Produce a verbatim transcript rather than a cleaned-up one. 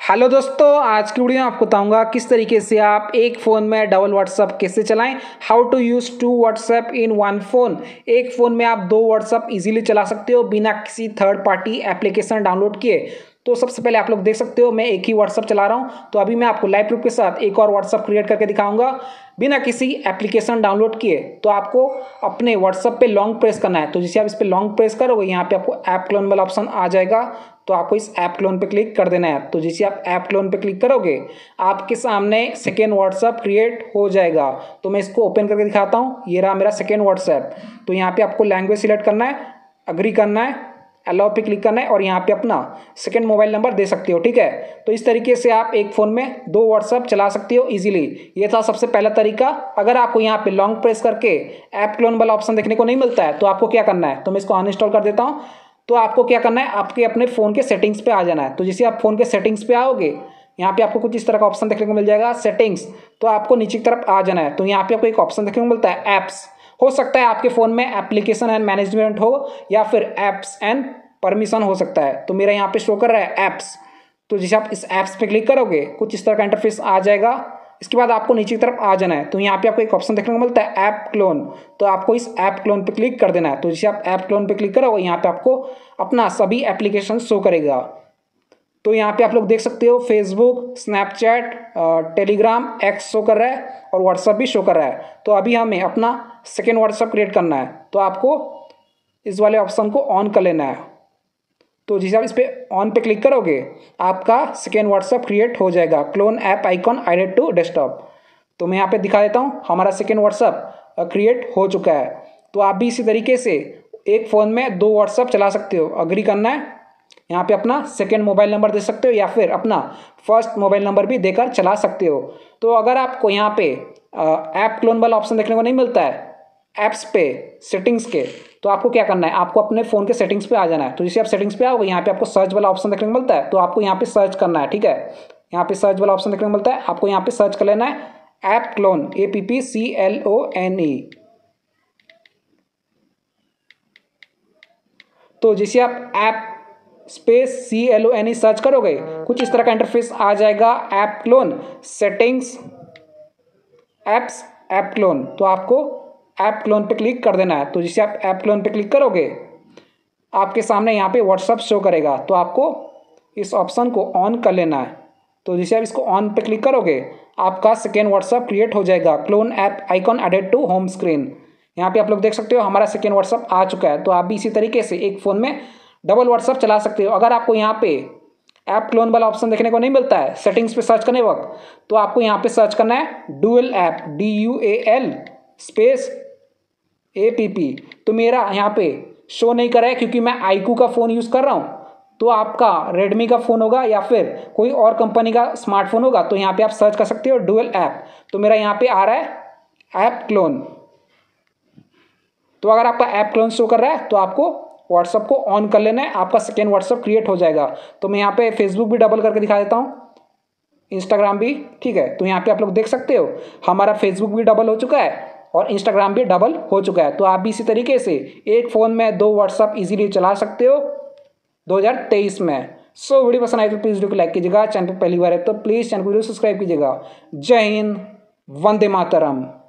Hello दोस्तों, आज की वीडियो में आपको बताऊंगा किस तरीके से आप एक फ़ोन में डबल व्हाट्सएप कैसे चलाएं। How to use two WhatsApp in one phone. एक फ़ोन में आप दो व्हाट्सएप इजीली चला सकते हो बिना किसी थर्ड पार्टी एप्लीकेशन डाउनलोड किए। तो सबसे पहले आप लोग देख सकते हो मैं एक ही व्हाट्सएप चला रहा हूं। तो अभी मैं आपको लाइव प्रूफ के साथ एक और व्हाट्सएप क्रिएट करके दिखाऊंगा बिना किसी एप्लीकेशन डाउनलोड किए। तो आपको अपने व्हाट्सएप पे लॉन्ग प्रेस करना है। तो जैसे आप इस पर लॉन्ग प्रेस करोगे यहाँ पे आपको ऐप क्लोन वाला ऑप्शन आ जाएगा। तो आपको इस ऐप क्लोन पे क्लिक कर देना है। तो जैसे आप ऐप क्लोन पे क्लिक करोगे आपके सामने सेकेंड व्हाट्सएप क्रिएट हो जाएगा। तो मैं इसको ओपन करके दिखाता हूँ। ये रहा मेरा सेकेंड व्हाट्सएप। तो यहाँ पे आपको लैंग्वेज सिलेक्ट करना है, अग्री करना है, अलाउ पे क्लिक करना है और यहाँ पे अपना सेकेंड मोबाइल नंबर दे सकते हो। ठीक है, तो इस तरीके से आप एक फ़ोन में दो व्हाट्सएप चला सकते हो इजीली। ये था सबसे पहला तरीका। अगर आपको यहाँ पे लॉन्ग प्रेस करके ऐप क्लोन वाला ऑप्शन देखने को नहीं मिलता है तो आपको क्या करना है, तो मैं इसको अनइंस्टॉल कर देता हूँ। तो आपको क्या करना है, आपके अपने फ़ोन के सेटिंग्स पे आ जाना है। तो जैसे आप फ़ोन के सेटिंग्स पे आओगे यहाँ पे आपको कुछ इस तरह का ऑप्शन देखने को मिल जाएगा, सेटिंग्स। तो आपको नीचे की तरफ आ जाना है। तो यहाँ पे आपको एक ऑप्शन देखने को मिलता है ऐप्स। हो सकता है आपके फ़ोन में एप्लीकेशन एंड मैनेजमेंट हो या फिर ऐप्स एंड परमिशन हो सकता है। तो मेरा यहाँ पे शो कर रहा है ऐप्स। तो जैसे आप इस ऐप्स पे क्लिक करोगे कुछ इस तरह का इंटरफेस आ जाएगा। इसके बाद आपको नीचे की तरफ आ जाना है। तो यहाँ पे आपको एक ऑप्शन देखने को मिलता है ऐप क्लोन। तो आपको इस ऐप क्लोन पे क्लिक कर देना है। तो जैसे आप ऐप क्लोन पे क्लिक करोगे यहाँ पे आपको अपना सभी एप्लीकेशन शो करेगा। तो यहाँ पे आप लोग देख सकते हो Facebook, Snapchat, Telegram, X show कर रहा है और व्हाट्सअप भी शो कर रहा है। तो अभी हमें अपना सेकेंड व्हाट्सअप क्रिएट करना है। तो आपको इस वाले ऑप्शन को ऑन कर लेना है। तो जैसे आप इस पर ऑन पे क्लिक करोगे आपका सेकेंड व्हाट्सएप क्रिएट हो जाएगा। Clone app icon added to desktop. तो मैं यहाँ पे दिखा देता हूँ हमारा सेकेंड व्हाट्सएप क्रिएट हो चुका है। तो आप भी इसी तरीके से एक फ़ोन में दो व्हाट्सएप चला सकते हो। अग्री करना है, यहाँ पे अपना सेकेंड मोबाइल नंबर दे सकते हो या फिर अपना फर्स्ट मोबाइल नंबर भी देकर चला सकते हो। तो अगर आपको यहाँ पे ऐप क्लोन वाला ऑप्शन देखने को नहीं मिलता है ऐप्स पे सेटिंग्स के, तो आपको क्या करना है, आपको अपने फ़ोन के सेटिंग्स पे आ जाना है। तो जैसे आप सेटिंग्स पे आओगे यहाँ पे आपको सर्च वाला ऑप्शन देखने को मिलता है। तो आपको यहाँ पे सर्च करना है। ठीक है, यहाँ पे सर्च वाला ऑप्शन देखने को मिलता है, आपको यहाँ पे सर्च कर लेना है app clone, A P P C L O N E. तो जैसे आप app space C L O N E search करोगे कुछ इस तरह का इंटरफेस आ जाएगा। App clone settings apps app clone. तो आपको ऐप क्लोन पे क्लिक कर देना है। तो जैसे आप ऐप क्लोन पे क्लिक करोगे आपके सामने यहाँ पे व्हाट्सअप शो करेगा। तो आपको इस ऑप्शन को ऑन कर लेना है। तो जैसे आप इसको ऑन पे क्लिक करोगे आपका सेकेंड व्हाट्सअप क्रिएट हो जाएगा। Clone app icon added to home screen. यहाँ पे आप लोग देख सकते हो हमारा सेकेंड व्हाट्सअप आ चुका है। तो आप भी इसी तरीके से एक फ़ोन में डबल व्हाट्सअप चला सकते हो। अगर आपको यहाँ पे ऐप क्लोन वाला ऑप्शन देखने को नहीं मिलता है सेटिंग्स पे सर्च करने वक्त, तो आपको यहाँ पे सर्च करना है dual app, D U A L space A P P. तो मेरा यहाँ पे शो नहीं कर रहा है क्योंकि मैं आईक्यू का फ़ोन यूज़ कर रहा हूँ। तो आपका रेडमी का फ़ोन होगा या फिर कोई और कंपनी का स्मार्टफोन होगा तो यहाँ पे आप सर्च कर सकते हो डुअल ऐप। तो मेरा यहाँ पे आ रहा है ऐप क्लोन। तो अगर आपका ऐप क्लोन शो कर रहा है तो आपको व्हाट्सअप को ऑन कर लेना है, आपका सेकेंड व्हाट्सअप क्रिएट हो जाएगा। तो मैं यहाँ पे फेसबुक भी डबल करके दिखा देता हूँ, इंस्टाग्राम भी। ठीक है, तो यहाँ पे आप लोग देख सकते हो हमारा फेसबुक भी डबल हो चुका है और इंस्टाग्राम भी डबल हो चुका है। तो आप भी इसी तरीके से एक फ़ोन में दो व्हाट्सअप इजीली चला सकते हो दो हज़ार तेईस में। सो वीडियो पसंद आए तो प्लीज़ वीडियो को लाइक कीजिएगा। चैनल पर पहली बार है तो प्लीज़ चैनल को सब्सक्राइब कीजिएगा। जय हिंद, वंदे मातरम।